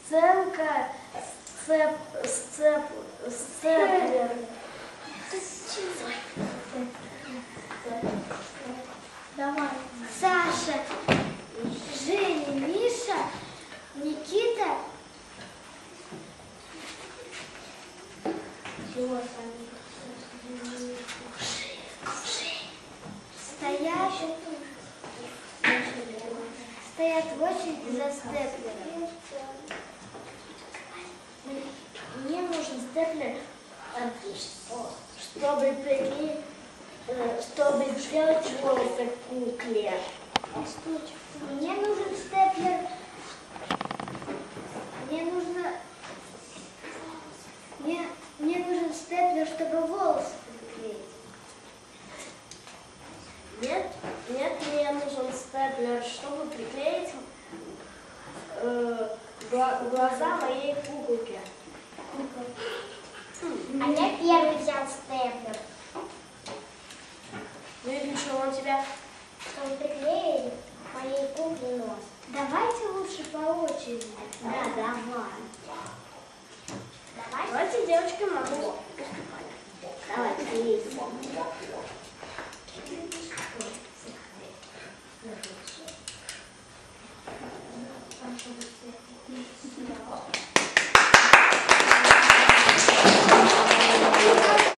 Сценка, сцеплер. Давай. Саша, Женя, Миша, Никита. Чего сами? Стоят в очереди за степлером. Мне нужен степлер, чтобы приклеить, чтобы сделать волосы к кукле. Мне нужен степлер. Мне нужен степлер, чтобы волосы приклеить. Нет, мне нужен степлер, чтобы приклеить глаза моей куколки. А я первый взял степлер. Ну и для чего он тебя? Чтобы приклеили моей кукле нос. Давайте лучше по очереди. Да, давай. Давай. Давайте, девочки, могу. Давай,